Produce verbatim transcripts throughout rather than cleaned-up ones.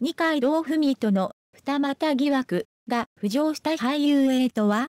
二階堂ふみとの二股疑惑が浮上した俳優 A とは？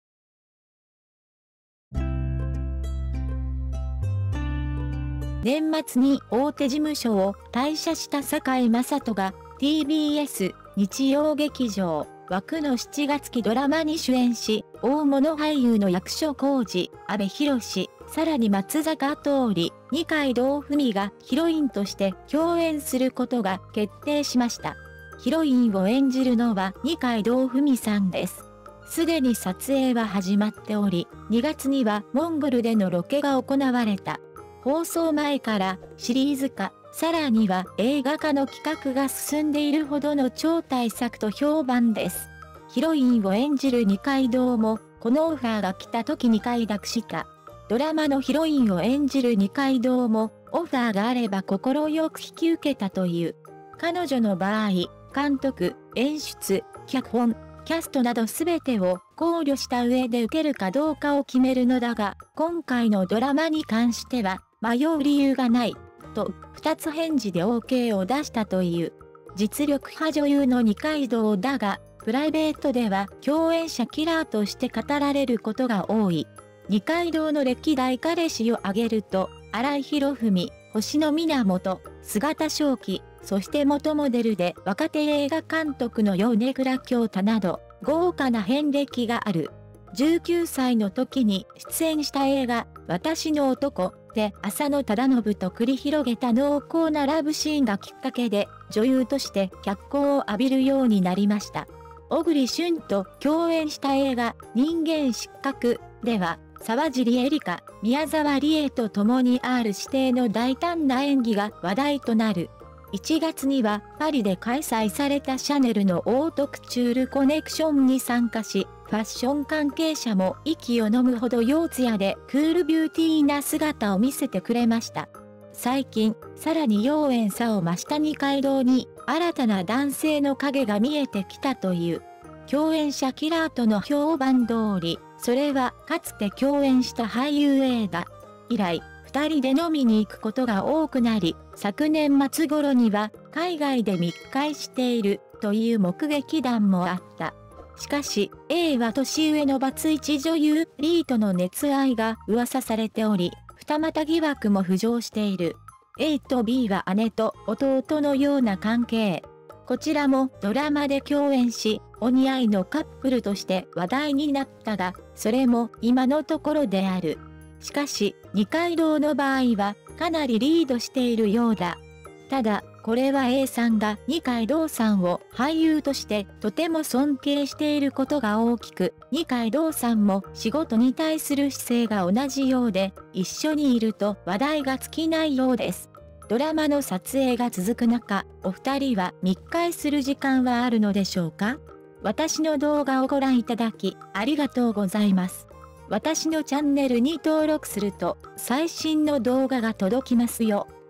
年末に大手事務所を退社した堺雅人が ティービーエス 日曜劇場枠のしちがつ期ドラマに主演し、大物俳優の役所広司、阿部寛、さらに松坂桃李、二階堂ふみがヒロインとして共演することが決定しました。ヒロインを演じるのは二階堂ふみさんです。すでに撮影は始まっており、にがつにはモンゴルでのロケが行われた。放送前からシリーズ化、さらには映画化の企画が進んでいるほどの超大作と評判です。ヒロインを演じる二階堂も、このオファーが来た時に快諾した。ドラマのヒロインを演じる二階堂も、オファーがあれば快く引き受けたという。彼女の場合、監督、演出、脚本、キャストなど全てを考慮した上で受けるかどうかを決めるのだが、今回のドラマに関しては、迷う理由がない、と二つ返事で オーケー を出したという。実力派女優の二階堂だが、プライベートでは共演者キラーとして語られることが多い。二階堂の歴代彼氏を挙げると、新井博文、星野源、菅田将暉、そして元モデルで若手映画監督の米倉京太など、豪華な遍歴がある。じゅうきゅうさいの時に出演した映画、私の男で浅野忠信と繰り広げた濃厚なラブシーンがきっかけで、女優として脚光を浴びるようになりました。小栗旬と共演した映画、人間失格では、沢尻エリカ、宮沢りえと共に アール 指定の大胆な演技が話題となる。いちがつにはパリで開催されたシャネルのオートクチュールコネクションに参加し、ファッション関係者も息を飲むほど陽艶でクールビューティーな姿を見せてくれました。最近、さらに妖艶さを増した二階堂に、新たな男性の影が見えてきたという。共演者キラーとの評判通り、それはかつて共演した俳優 A だ。以来、二人で飲みに行くことが多くなり、昨年末頃には海外で密会しているという目撃談もあった。しかし、A は年上のバツイチ女優 B との熱愛が噂されており、二股疑惑も浮上している。A と B は姉と弟のような関係。こちらもドラマで共演し、お似合いのカップルとして話題になったが、それも今のところである。しかし、二階堂の場合はかなりリードしているようだ。ただ、これは A さんが二階堂さんを俳優としてとても尊敬していることが大きく、二階堂さんも仕事に対する姿勢が同じようで、一緒にいると話題が尽きないようです。ドラマの撮影が続く中、お二人は密会する時間はあるのでしょうか？私の動画をご覧いただき、ありがとうございます。私のチャンネルに登録すると、最新の動画が届きますよ。